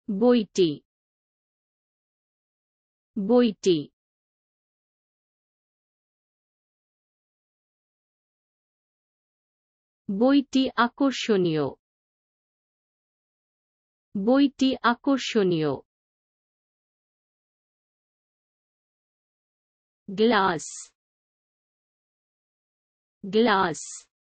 বইটি, বইটি। বইটি আকর্ষণীয়, বইটি আকর্ষণীয়। Glass, glass.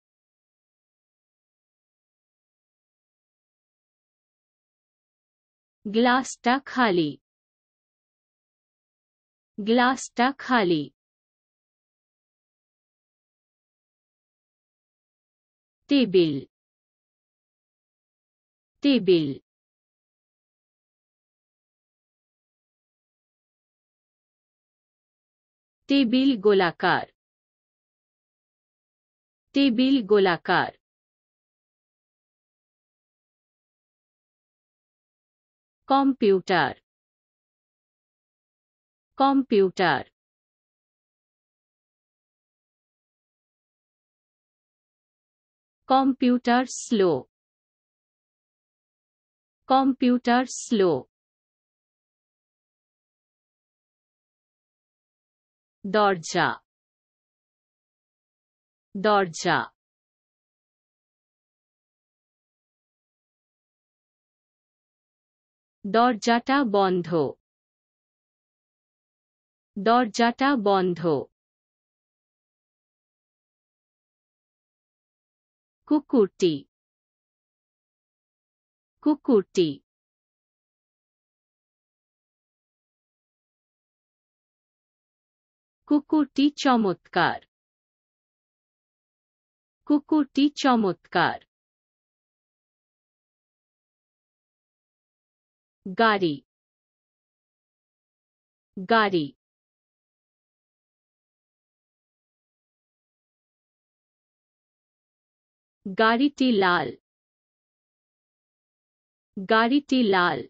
গ্লাসটা খালি, গ্লাসটা খালি। Table, table. টেবিল গোলাকার, টেবিল গোলাকার। Computer, computer. Computer slow, computer slow. দরজা, দরজা। দরজাটা বন্ধ, দরজাটা বন্ধ। কুকুরটি, কুকুরটি। কুকুরটি চমৎকার, কুকুরটি চমৎকার। গাড়ি, গাড়ি। গাড়িটি লাল, গাড়িটি লাল।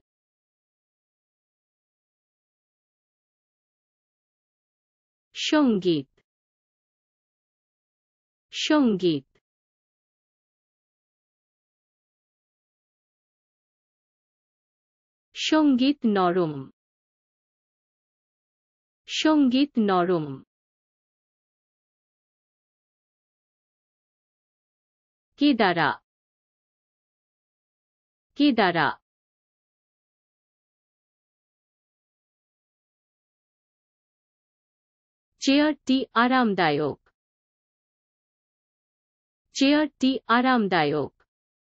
সঙ্গীত, সঙ্গীত। সঙ্গীত নরম, সঙ্গীত নরম। কেদারা, কেদারা। চেয়ারটি আরামদায়ক, চেয়ারটি আরামদায়ক।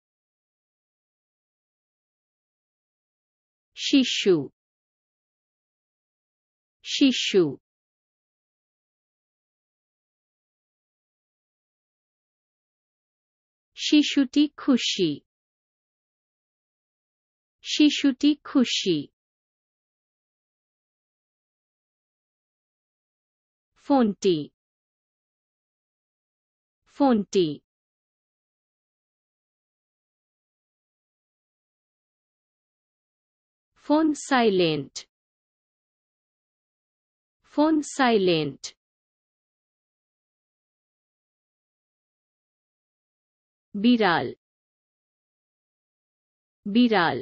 শিশু, শিশু। শিশুটি খুশি, শিশুটি খুশি। ফোনটি, ফোনটি। Phone silent, phone silent. বিড়াল, বিড়াল।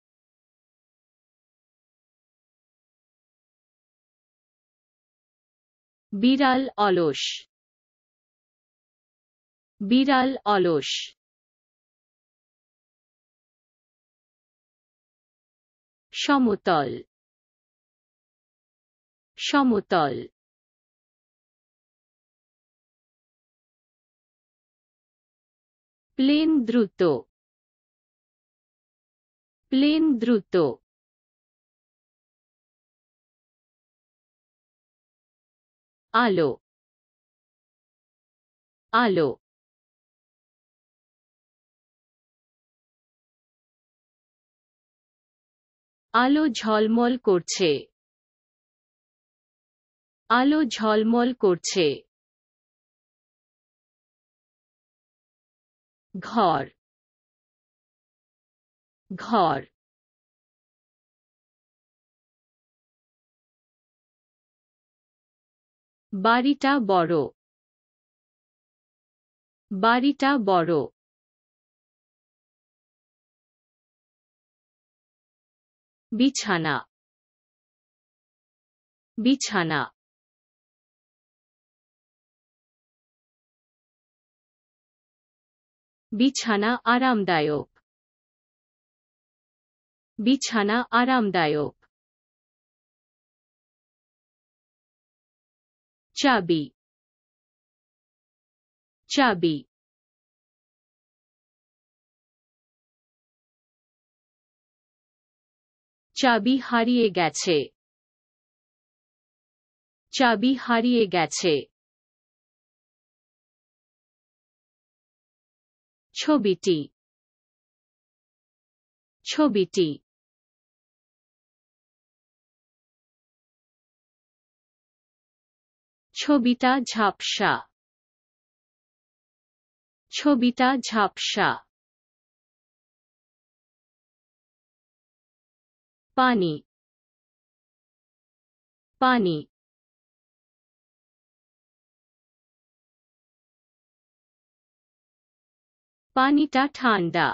বিড়াল অলস, বিড়াল অলস। সমতল, সমতল। প্লেন দ্রুত, প্লেন দ্রুত। আলো, আলো। আলো ঝলমল করছে, আলো ঝলমল করছে। ঘর, ঘর। বাড়িটা বড়, বাড়িটা বড়। বিছানা বিছানা বিছানা আরামদায়ক বিছানা আরামদায়ক চাবি চাবি চাবি হারিয়ে গেছে চাবি হারিয়ে গেছে ছবিটি ছবিটি ছবিটা ঝাপসা ছবিটা ঝাপসা পানি পানি পানিটা ঠান্ডা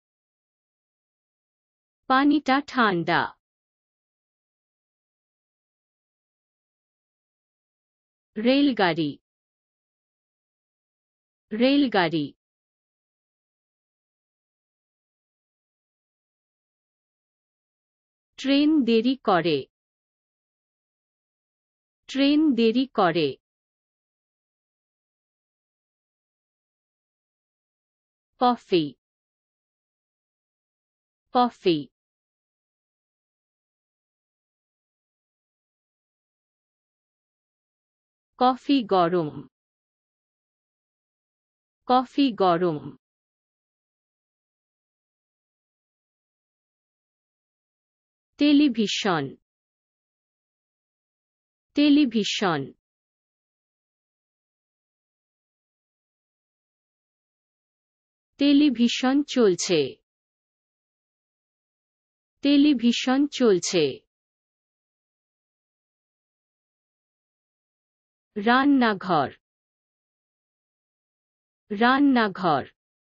পানিটা ঠান্ডা রেলগাড়ি রেলগাড়ি ট্রেন দেরি করে ট্রেন দেরি করে কফি কফি কফি গরম কফি গরম টেলিভিশন টেলিভিশন টেলিভিশন চলছে টেলিভিশন চলছে রান্নাঘর রান্নাঘর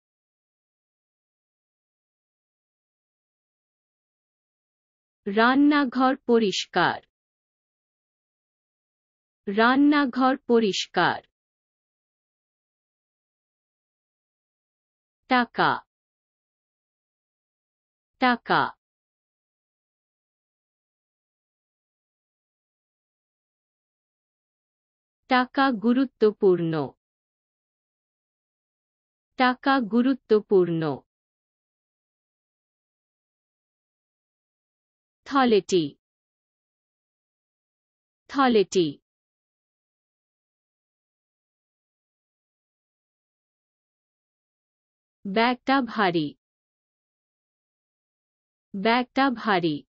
রান্নাঘর পরিষ্কার রান্নাঘর পরিষ্কার টাকা টাকা টাকা গুরুত্বপূর্ণ টাকা গুরুত্বপূর্ণ থলেটি থলেটি ব্যাগটা ভারী ব্যাগটা ভারী